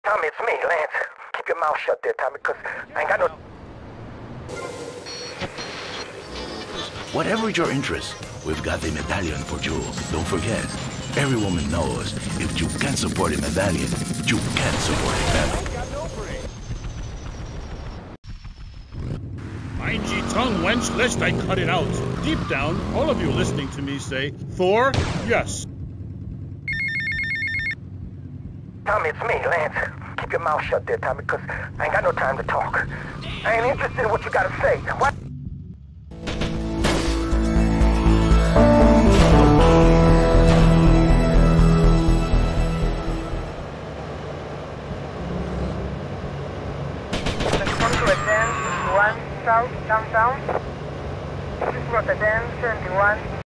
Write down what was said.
Tommy, it's me, Lance. Keep your mouth shut there, Tommy, because I ain't got no... Whatever your interest, we've got the medallion for you. Don't forget, every woman knows if you can't support a medallion, you can't support a family. Mind ye tongue, wench, lest I cut it out. Deep down, all of you listening to me say, Thor, yes. Tommy, it's me, Lance. Keep your mouth shut there, Tommy, because I ain't got no time to talk. I ain't interested in what you gotta say. What?